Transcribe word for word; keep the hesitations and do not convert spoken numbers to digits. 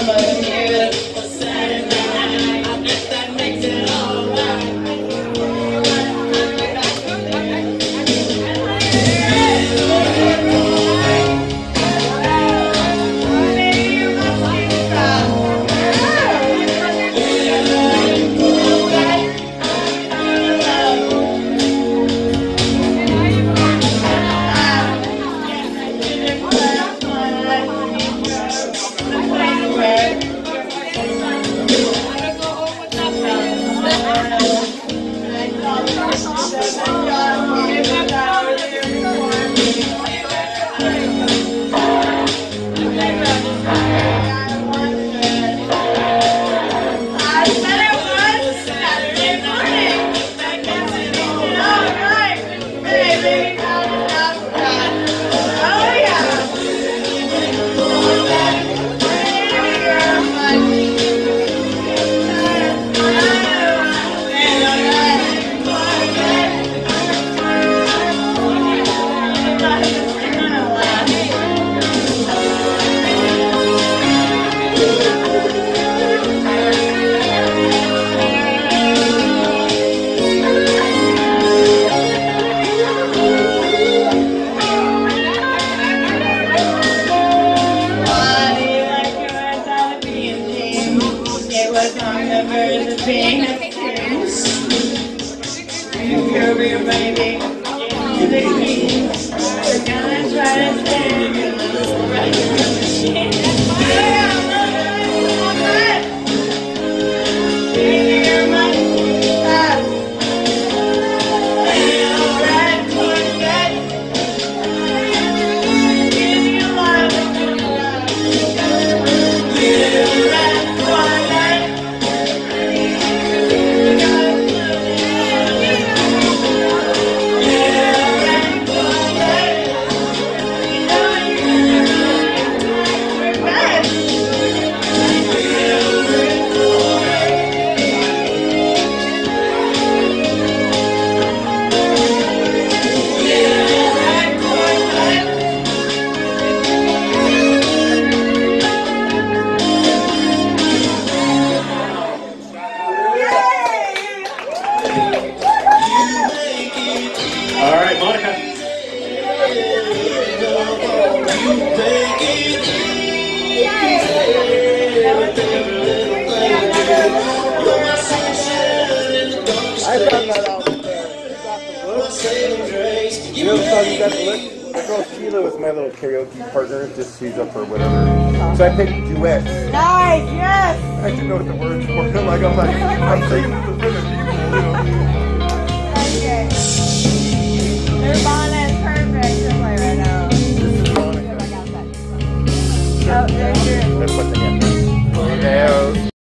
You know the song you got to look? My girl Sheila was my little karaoke partner, just she's up or whatever. So I played duets. Nice, yes! I didn't know what the words were. I'm like, I'm like, I'm singing the